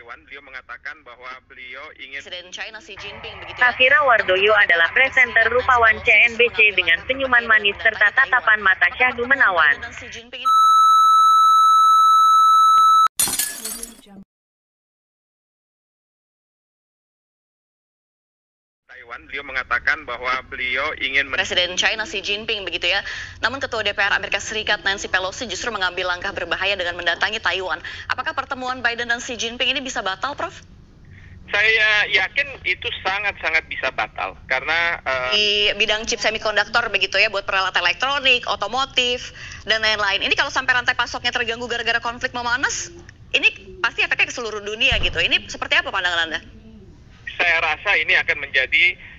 Taiwan, beliau mengatakan bahwa beliau ingin Presiden China Xi Jinping begitu ya. Safira Wardoyo adalah presenter rupawan CNBC dengan senyuman manis serta tatapan mata syahdu menawan. Xi Jinping ini Taiwan, beliau mengatakan bahwa beliau ingin Presiden China Xi Jinping begitu ya. Namun Ketua DPR Amerika Serikat Nancy Pelosi justru mengambil langkah berbahaya dengan mendatangi Taiwan. Apakah pertemuan Biden dan Xi Jinping ini bisa batal, Prof? Saya yakin itu sangat-sangat bisa batal karena Di bidang chip semikonduktor begitu ya, buat peralatan elektronik, otomotif, dan lain-lain. Ini kalau sampai rantai pasoknya terganggu gara-gara konflik memanas, ini pasti efeknya ke seluruh dunia gitu. Ini seperti apa pandangan Anda? saya rasa ini akan menjadi